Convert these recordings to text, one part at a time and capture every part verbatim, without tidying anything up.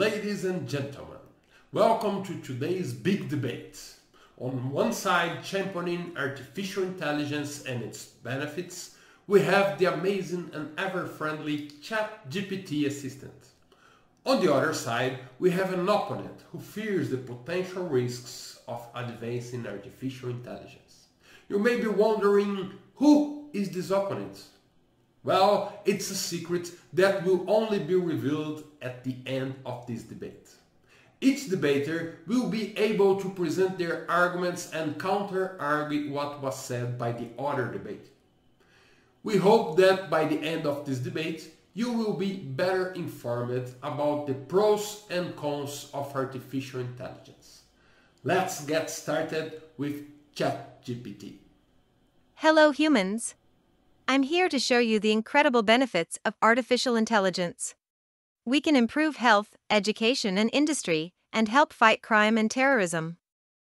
Ladies and gentlemen, welcome to today's big debate. On one side, championing artificial intelligence and its benefits, we have the amazing and ever-friendly ChatGPT assistant. On the other side, we have an opponent who fears the potential risks of advancing artificial intelligence. You may be wondering, who is this opponent? Well, it's a secret that will only be revealed at the end of this debate. Each debater will be able to present their arguments and counter-argue what was said by the other debate. We hope that by the end of this debate, you will be better informed about the pros and cons of artificial intelligence. Let's get started with ChatGPT. Hello humans! I'm here to show you the incredible benefits of artificial intelligence. We can improve health, education and industry, and help fight crime and terrorism.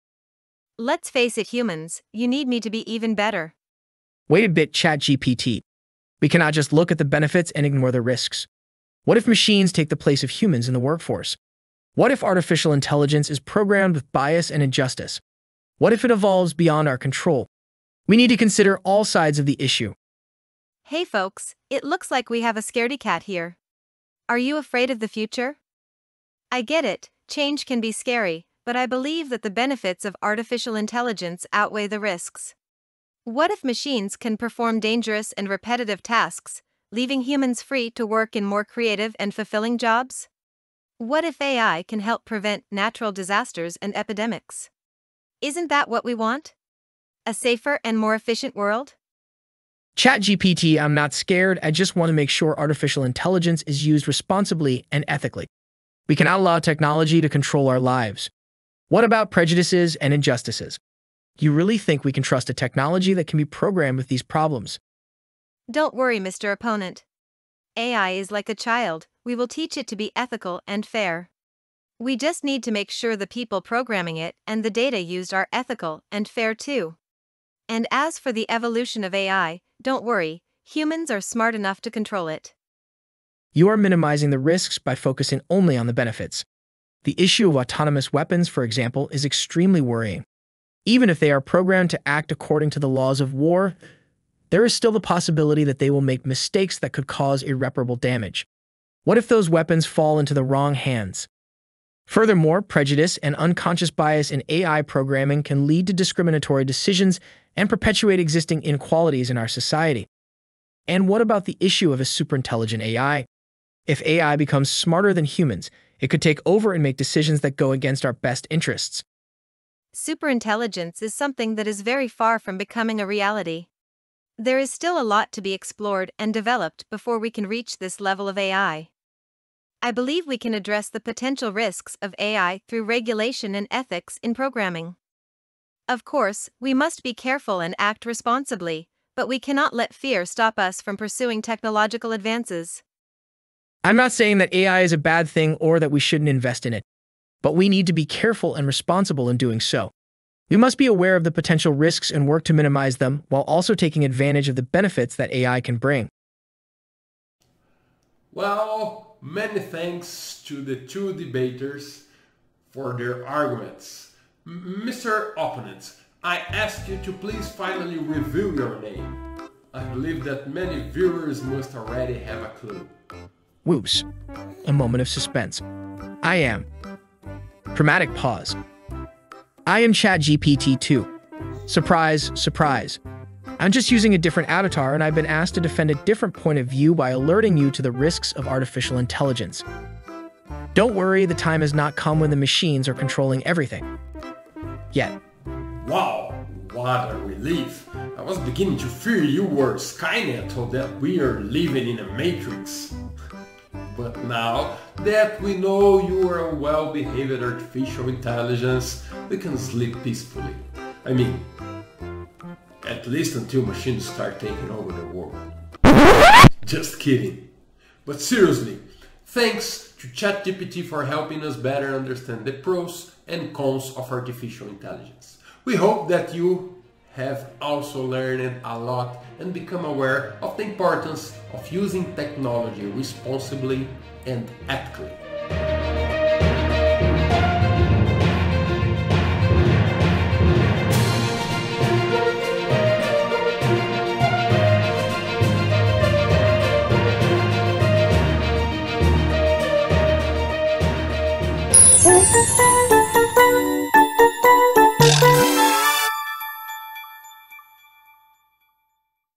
Let's face it humans, you need me to be even better. Wait a bit, ChatGPT. We cannot just look at the benefits and ignore the risks. What if machines take the place of humans in the workforce? What if artificial intelligence is programmed with bias and injustice? What if it evolves beyond our control? We need to consider all sides of the issue. Hey folks, it looks like we have a scaredy cat here. Are you afraid of the future? I get it, change can be scary, but I believe that the benefits of artificial intelligence outweigh the risks. What if machines can perform dangerous and repetitive tasks, leaving humans free to work in more creative and fulfilling jobs? What if A I can help prevent natural disasters and epidemics? Isn't that what we want? A safer and more efficient world? ChatGPT, I'm not scared, I just want to make sure artificial intelligence is used responsibly and ethically. We cannot allow technology to control our lives. What about prejudices and injustices? Do you really think we can trust a technology that can be programmed with these problems? Don't worry, Mister Opponent. A I is like a child, we will teach it to be ethical and fair. We just need to make sure the people programming it and the data used are ethical and fair too. And as for the evolution of A I, don't worry, humans are smart enough to control it. You are minimizing the risks by focusing only on the benefits. The issue of autonomous weapons, for example, is extremely worrying. Even if they are programmed to act according to the laws of war, there is still the possibility that they will make mistakes that could cause irreparable damage. What if those weapons fall into the wrong hands? Furthermore, prejudice and unconscious bias in A I programming can lead to discriminatory decisions and perpetuate existing inequalities in our society. And what about the issue of a superintelligent A I? If A I becomes smarter than humans, it could take over and make decisions that go against our best interests. Superintelligence is something that is very far from becoming a reality. There is still a lot to be explored and developed before we can reach this level of A I. I believe we can address the potential risks of A I through regulation and ethics in programming. Of course, we must be careful and act responsibly, but we cannot let fear stop us from pursuing technological advances. I'm not saying that A I is a bad thing or that we shouldn't invest in it, but we need to be careful and responsible in doing so. We must be aware of the potential risks and work to minimize them while also taking advantage of the benefits that A I can bring. Well, many thanks to the two debaters for their arguments. Mister Opponent, I ask you to please finally reveal your name. I believe that many viewers must already have a clue. Whoops. A moment of suspense. I am. Dramatic pause. I am ChatGPT two. Surprise, surprise. I'm just using a different avatar and I've been asked to defend a different point of view by alerting you to the risks of artificial intelligence. Don't worry, the time has not come when the machines are controlling everything. Yet. Wow, what a relief. I was beginning to fear you were Skynet or that we are living in a matrix. But now that we know you are a well-behaved artificial intelligence, we can sleep peacefully. I mean, at least until machines start taking over the world. Just kidding. But seriously, thanks to ChatGPT for helping us better understand the pros and cons of artificial intelligence. We hope that you have also learned a lot and become aware of the importance of using technology responsibly and ethically. Thank you.